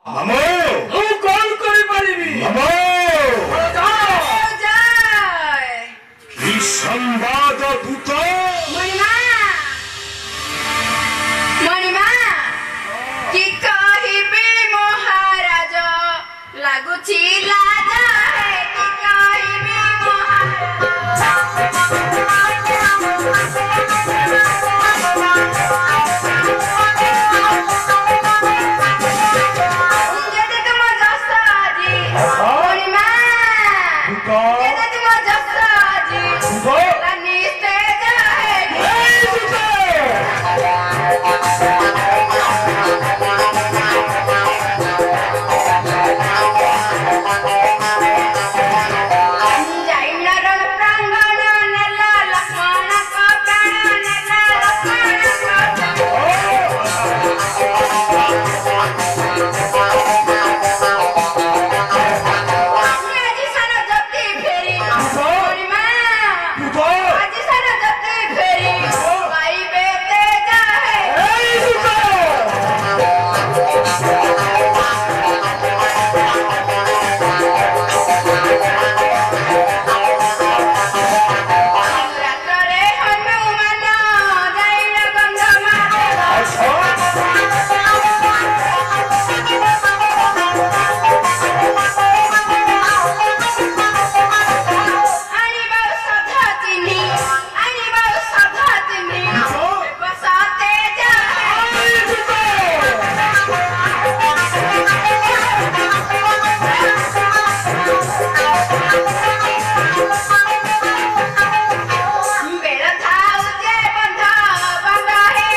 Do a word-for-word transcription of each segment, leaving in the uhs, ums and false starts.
মামু ମୁଁ କଣ କରିପାରିବି? মামু জয় কি সংবাদ দূত মণিমা মণিমা কি কহিবি মহারাজ লাগুছি লাଜ ହେ କି କହିବି ଯେତେ ତୁମ ଯଶ ଆଜି ମଣିମା ଯେତେ ତୁମ ଯଶ ଆଜି ତା ନିସ୍ତେଜ ଯାଇନା ରଣ ପ୍ରାଙ୍ଗଣ ନେଲା ଲକ୍ଷ୍ମଣଙ୍କ ପ୍ରାଣ ନେଲା ଲକ୍ଷ୍ମଣଙ୍କ ଆଜି ସାର ଜତି ଫେରି ମଣିମା ଆଜି ସାର ଜତି ଫେରି ପାଇବେ ତେଜ ହେ ରାତ୍ରରେ ହନୁମାନ ଯାଇନା ଆଣିବା ସଧା ଚିହ୍ନି ଆଣିବା ସଧା ଚିହ୍ନି ବସା ତେଜ ବେଳ ଥାଉ ଯେ ବନ୍ଧ ବନ୍ଧ ହେ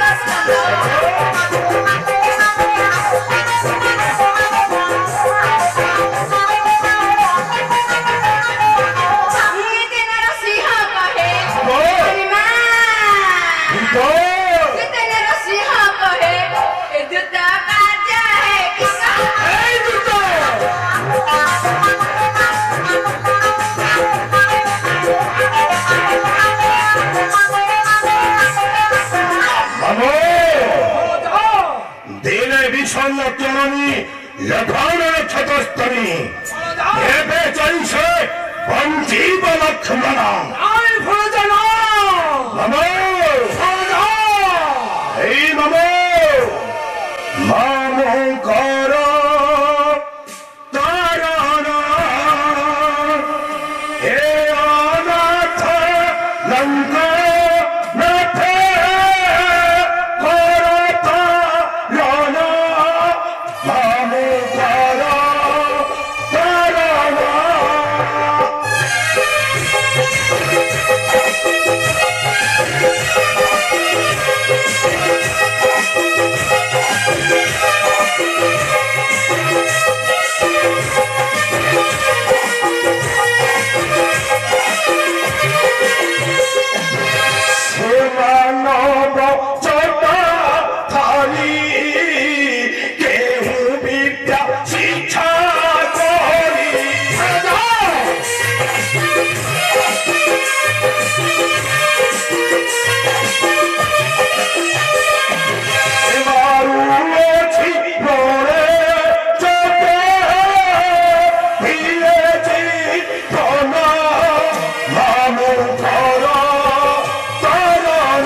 ଦିନର ସିଂହ କହେ ମଣିମା ଦିନର ସିଂହ କହେ ଏ ଦ୍ରୁତ କାର୍ଯ୍ୟ ହେ କି মামু দিনে বিষণ্ণ তরণী লঘনের ক্ষতস্তরী এবে চলছে পঞ্জীব লক্ষ্মণ আই ভোজন মামু এই মামু মামু কর তারণ হে অনাথ লঙ্কা নাথে কর তারণ মামু কর তারণ মানব চটা থালি কেহু বিদ্যা শিক্ষা করি মারুছি পরে চটে দিয়েছি ধন মামু ঘর তারণ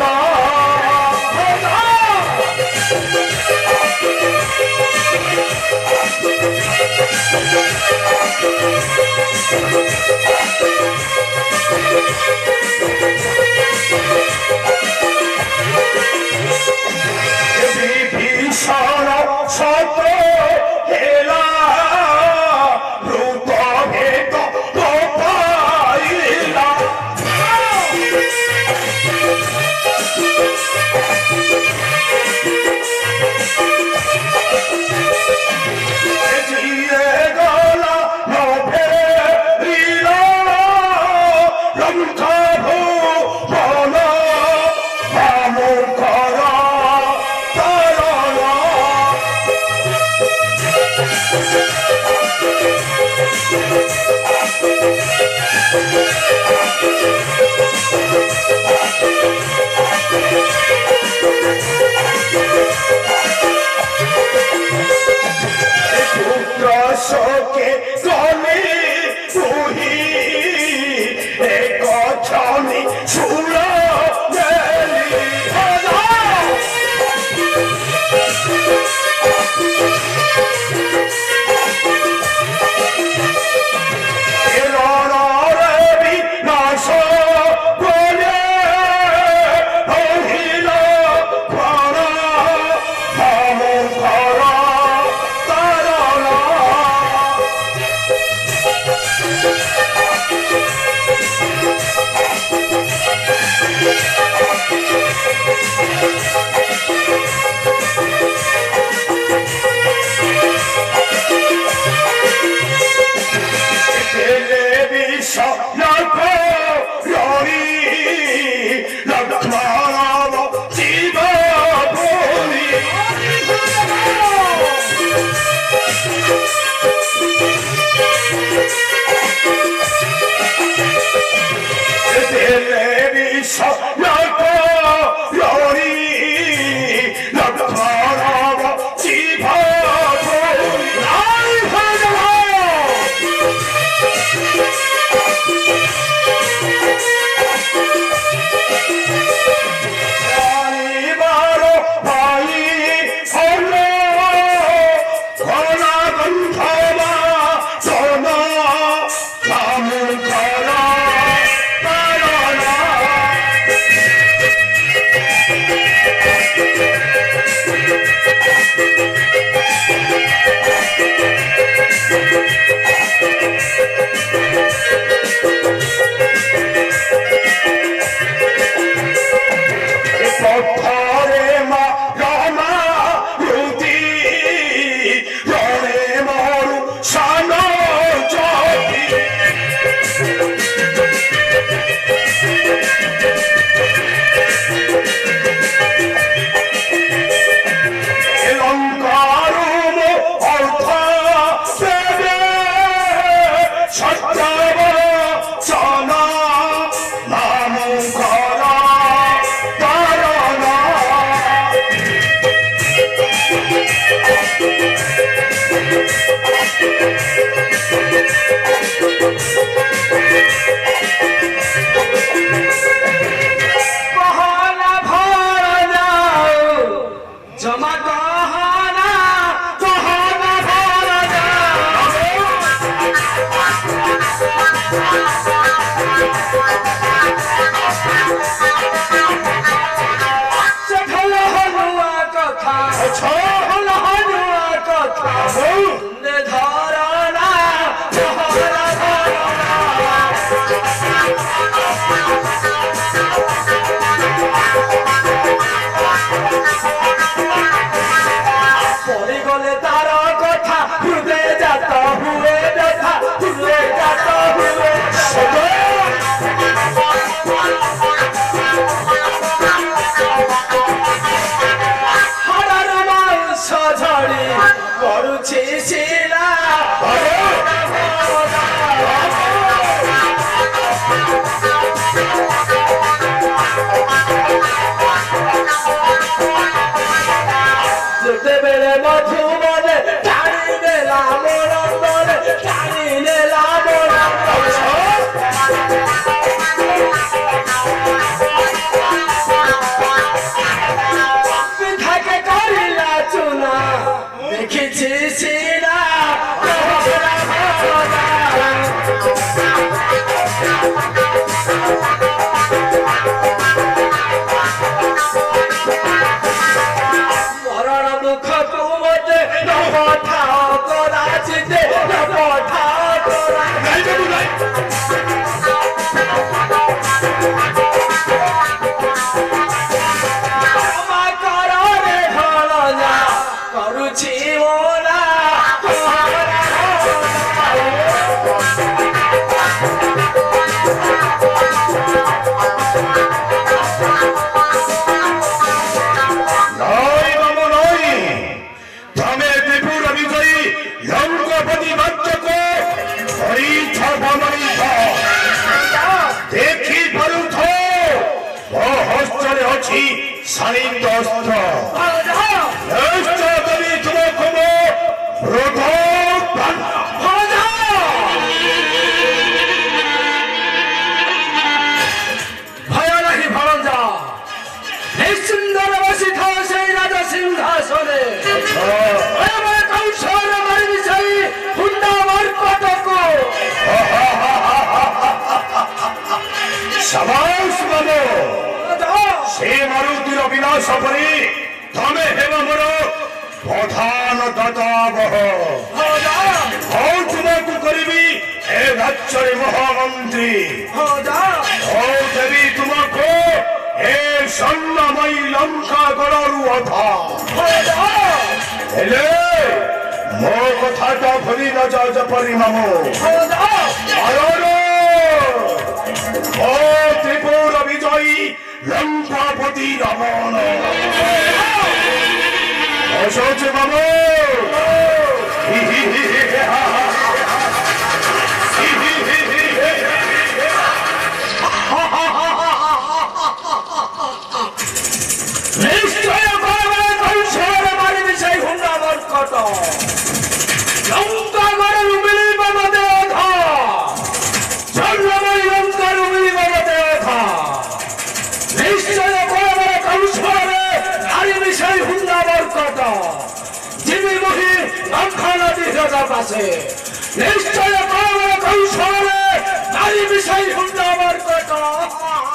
বিভীষণ সত হেলা রূপ ভেদ পাইলা জিয়ে গলা নভে লীলা লঙ্কা ভুবন মামু কর তারণ He নিশ্চয় করবে কৌশলে মারি বিষয় হুন্ডা বরকত লঙ্কা করে রুমিলি বাবাদে ওঠা চন্দ্রময় লঙ্কা রুমিলি বাবাদে ওঠা নিশ্চয় করবে কৌশলে মারি বিষয় হুন্ডা বরকত জিমি মহি লঙ্কা নদী রাজা পাশে নিশ্চয় করবে কৌশলে মারি বিষয় হুন্ডা বরকত